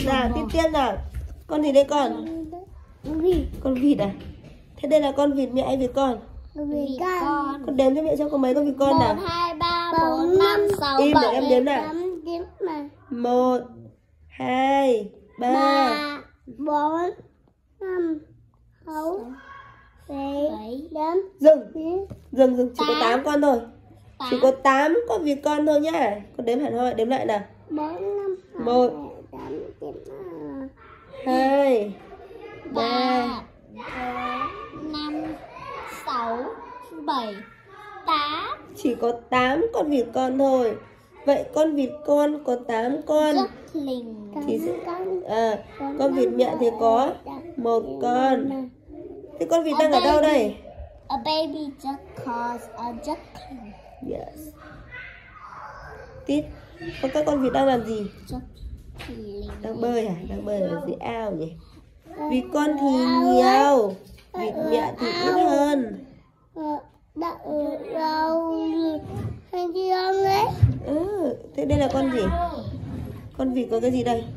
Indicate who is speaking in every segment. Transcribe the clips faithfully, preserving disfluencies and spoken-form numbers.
Speaker 1: Nào tiếp theo nào. Con gì đây con?
Speaker 2: Vịt.
Speaker 1: Con vịt à? Thế đây là con vịt mẹ hay vịt con?
Speaker 2: Vịt con.
Speaker 1: Con đếm cho mẹ xem có mấy con vịt con nào.
Speaker 3: một, hai, ba, bốn, năm, sáu,
Speaker 1: Im để em
Speaker 3: bảy.
Speaker 1: đếm nào. Một, hai, ba,
Speaker 2: bốn, năm, sáu, bảy, tám.
Speaker 1: dừng. Dừng dừng, chỉ có
Speaker 3: Tám.
Speaker 1: tám con thôi.
Speaker 3: Tám.
Speaker 1: Chỉ có tám con vịt con thôi nhá. Con đếm hẳn hoi, đếm lại nào.
Speaker 2: bốn, năm,
Speaker 1: Một,
Speaker 2: tám, chín,
Speaker 1: hai,
Speaker 3: ba,
Speaker 1: ba,
Speaker 3: bốn, năm, sáu, bảy, tám.
Speaker 1: chỉ có tám con vịt con thôi. Vậy con vịt con có tám con
Speaker 3: Rất lình.
Speaker 1: thì sẽ à, con vịt mẹ thì có một con. Thế con vịt đang ở đâu đây?
Speaker 3: A baby duck calls a duckling.
Speaker 1: Yes. Tít. Còn các con vịt đang làm gì?
Speaker 3: Duckling.
Speaker 1: Đang bơi à? Đang bơi ở dưới ao nhỉ? Vịt con thì nhiều, vịt mẹ thì ít hơn.
Speaker 2: Đậu rau hay gì không đấy?
Speaker 1: Ừ, thế đây là con gì? Con vịt có cái gì đây?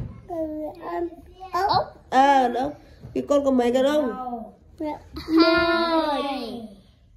Speaker 2: Ốc.
Speaker 1: À, nó. Vịt con có mấy cái đâu?
Speaker 3: Hai.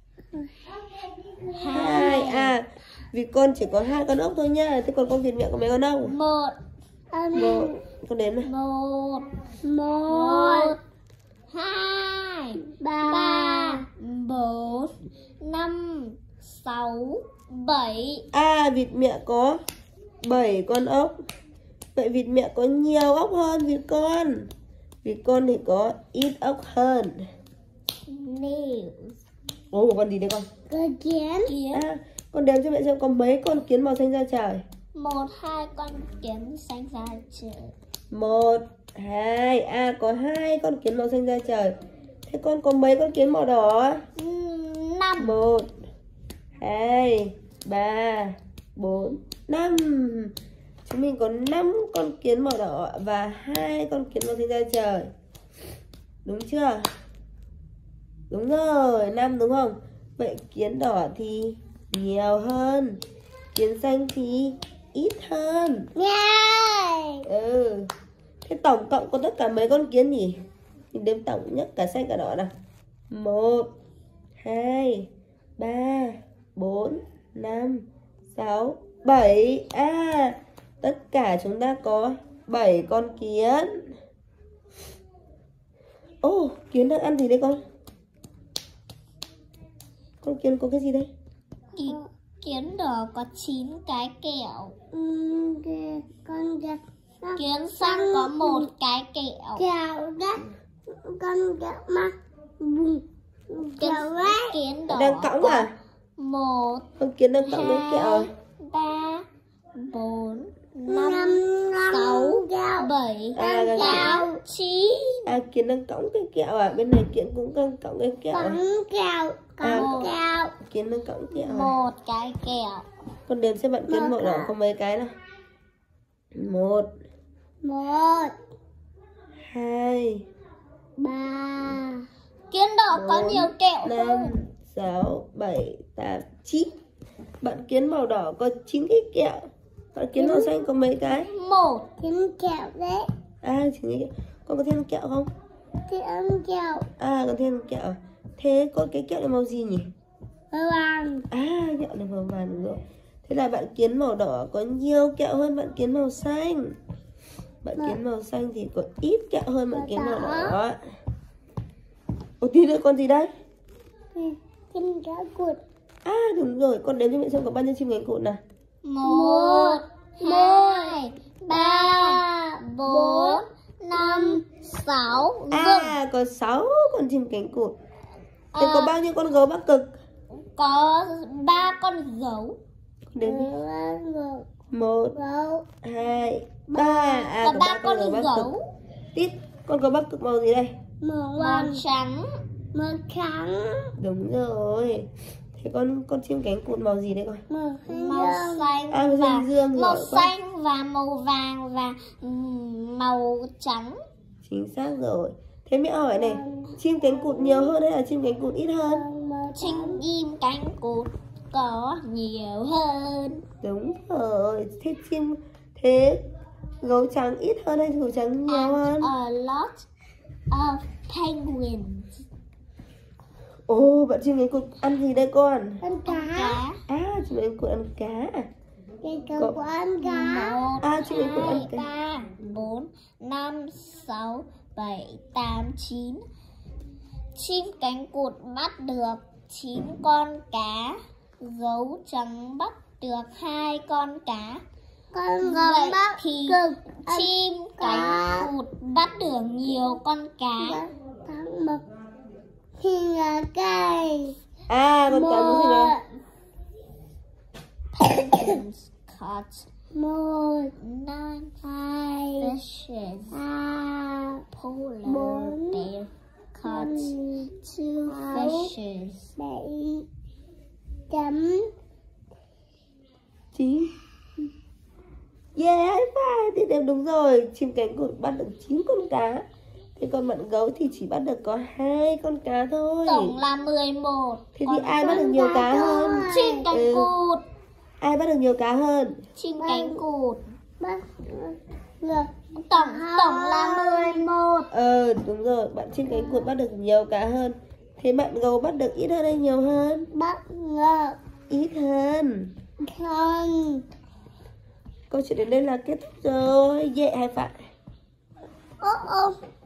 Speaker 1: Hai. À, vịt con chỉ có hai con ốc thôi nha. Thế còn con vịt mẹ có mấy con ốc?
Speaker 3: Một.
Speaker 1: Một. Con đếm này.
Speaker 3: Một.
Speaker 2: Một.
Speaker 3: Hai.
Speaker 2: Ba.
Speaker 3: Ba. Bốn. Năm. Sáu. Bảy.
Speaker 1: À, vịt mẹ có bảy con ốc. Vậy vịt mẹ có nhiều ốc hơn vịt con. Vịt con thì có ít ốc hơn.
Speaker 3: Nails.
Speaker 1: Ồ, một con gì đây con?
Speaker 2: Con kiến.
Speaker 3: Kiến.
Speaker 1: À, con đếm cho mẹ xem có mấy con kiến màu xanh da trời.
Speaker 3: Một, hai con kiến xanh da trời.
Speaker 1: Một, hai. À, có hai con kiến màu xanh da trời. Thế con có mấy con kiến màu đỏ?
Speaker 3: Năm.
Speaker 1: Một, hai, ba, bốn, năm. Chúng mình có năm con kiến màu đỏ và hai con kiến màu xanh da trời. Đúng chưa? Đúng rồi, năm đúng không? Vậy kiến đỏ thì nhiều hơn, kiến xanh thì ít hơn.
Speaker 2: Nhai.
Speaker 1: Ừ. Thế tổng cộng có tất cả mấy con kiến nhỉ? Mình đếm tổng nhất cả xanh cả đỏ nào. Một, hai, ba, bốn, năm, sáu, bảy. À, tất cả chúng ta có bảy con kiến. Ồ, oh, kiến đang ăn gì đấy con? Con kiến có cái gì đây?
Speaker 3: Ki kiến đỏ có chín cái kẹo.
Speaker 2: Ừ, kìa, con kìa.
Speaker 3: Kiến xanh có một cái kẹo.
Speaker 2: Kẹo đấy. Con kẹo mắt. Kẹo đấy.
Speaker 3: Kiến đỏ
Speaker 1: Đang cõng
Speaker 3: có
Speaker 1: à?
Speaker 3: một,
Speaker 1: Con kiến đang cõng cái kẹo à?
Speaker 3: ba, bốn,
Speaker 2: Năm,
Speaker 3: năm,
Speaker 2: năm
Speaker 3: sáu,
Speaker 2: kẹo.
Speaker 3: bảy,
Speaker 1: À, đang
Speaker 3: tám, chín.
Speaker 1: À, kiến đang cõng cái kẹo à? Bên này kiến cũng đang cõng cái kẹo à?
Speaker 2: Con kẹo.
Speaker 1: À,
Speaker 2: Con kẹo.
Speaker 1: kiến đang cõng kẹo à?
Speaker 3: Một cái kẹo.
Speaker 1: Con đếm xem bạn kiến
Speaker 2: Một
Speaker 1: màu đỏ
Speaker 2: à?
Speaker 1: có mấy cái nào? Một,
Speaker 2: Một.
Speaker 1: hai,
Speaker 2: Ba.
Speaker 3: Kiến đỏ có
Speaker 1: bốn,
Speaker 3: nhiều kẹo
Speaker 1: năm,
Speaker 3: không?
Speaker 1: sáu, bảy, tám, chín. Bạn kiến màu đỏ có chín cái kẹo. Bạn kiến màu xanh có mấy cái?
Speaker 3: Một.
Speaker 2: Thêm kẹo đấy.
Speaker 1: À, chín cái kẹo. Con có thêm kẹo không?
Speaker 2: Thêm kẹo.
Speaker 1: À, còn thêm kẹo. Thế có cái kẹo này màu gì nhỉ?
Speaker 2: Vàng.
Speaker 1: À, kẹo này màu vàng đúng rồi. Thế là bạn kiến màu đỏ có nhiều kẹo hơn bạn kiến màu xanh. Bạn kiến màu xanh thì có ít kẹo hơn bạn kiến màu đỏ. Ồ, tí nữa con gì đây?
Speaker 2: Chim cá cụt.
Speaker 1: À, đúng rồi, con đếm cho mẹ xem có bao nhiêu chim cánh cụt nào.
Speaker 3: Một, hai, ba, bốn, năm, sáu.
Speaker 1: À, có sáu con chim cánh cụt. Thế
Speaker 3: À.
Speaker 1: có bao nhiêu con gấu Bắc Cực?
Speaker 3: Có ba con gấu.
Speaker 1: Con đếm đi.
Speaker 2: Gấu.
Speaker 1: Một,
Speaker 2: Gấu.
Speaker 1: hai, ba. À,
Speaker 3: Có ba con
Speaker 1: Bắc
Speaker 3: gấu.
Speaker 1: Cực. Tít, con gấu Bắc Cực màu gì đây?
Speaker 2: Màu
Speaker 3: Màu
Speaker 2: vàng.
Speaker 3: trắng.
Speaker 2: Màu trắng.
Speaker 1: Đúng rồi. Thế con con chim cánh cụt màu gì đây con?
Speaker 2: Màu
Speaker 3: Màu
Speaker 2: xanh.
Speaker 3: xanh
Speaker 1: À, màu
Speaker 3: và
Speaker 1: xanh dương
Speaker 3: màu
Speaker 1: giỏi quá.
Speaker 3: xanh và màu vàng và ừm, màu trắng.
Speaker 1: Chính xác rồi. Thế mẹ hỏi này, chim cánh cụt nhiều hơn hay là chim cánh cụt ít hơn?
Speaker 2: Màu
Speaker 3: Chim chim cánh cụt có nhiều hơn.
Speaker 1: Đúng rồi. Thế chim thế Gấu trắng ít hơn hay gấu trắng nhiều hơn?
Speaker 3: A lot of penguins.
Speaker 1: Ồ, bạn chim cánh cụt ăn gì đây con?
Speaker 2: Ăn cá.
Speaker 3: Cá.
Speaker 1: À, chim cánh cụt ăn cá à?
Speaker 2: Cái cậu của ăn cá.
Speaker 3: Một,
Speaker 1: À, chim cánh cụt ăn
Speaker 3: hai,
Speaker 1: cá.
Speaker 3: ba, bốn, năm, sáu, bảy, tám, chín. Chim cánh cụt bắt được chín con cá. Gấu trắng bắt được hai con cá.
Speaker 2: Con gấu
Speaker 3: Vậy
Speaker 2: bắt
Speaker 3: thì
Speaker 2: được
Speaker 3: chim
Speaker 2: cá.
Speaker 3: cánh cụt bắt được nhiều con cá.
Speaker 2: Thắng một thì là cây.
Speaker 1: À, con cá muốn gì nào?
Speaker 3: Penguins caught
Speaker 2: Một,
Speaker 3: nine
Speaker 2: hai,
Speaker 3: fishes.
Speaker 2: ba,
Speaker 3: Polar
Speaker 2: bốn,
Speaker 3: bear caught
Speaker 2: năm,
Speaker 3: two
Speaker 2: sáu,
Speaker 3: fishes.
Speaker 2: bảy, chấm.
Speaker 1: Chín. Yeah, phải, thì đều đúng rồi. Chim cánh cụt bắt được chín con cá. Thế còn bạn gấu thì chỉ bắt được có hai con cá thôi.
Speaker 3: Tổng là mười một.
Speaker 1: Thế thì
Speaker 3: Còn
Speaker 1: ai bắt được
Speaker 2: con
Speaker 1: nhiều
Speaker 2: cá
Speaker 1: cá
Speaker 2: thôi.
Speaker 1: hơn?
Speaker 3: chim cánh
Speaker 1: Ừ.
Speaker 3: cụt.
Speaker 1: Ai bắt được nhiều cá hơn?
Speaker 3: Chim cánh cụt.
Speaker 2: Bắt được
Speaker 3: Tổng tổng là mười một.
Speaker 1: Ờ, đúng rồi, bạn chim cánh cụt bắt được nhiều cá hơn. Thế bạn gấu bắt được ít hơn hay nhiều hơn?
Speaker 2: bắt ngờ
Speaker 1: Ít hơn.
Speaker 2: con.
Speaker 1: Câu chuyện đến đây là kết thúc rồi. Yeah hay phải?
Speaker 2: Ô ô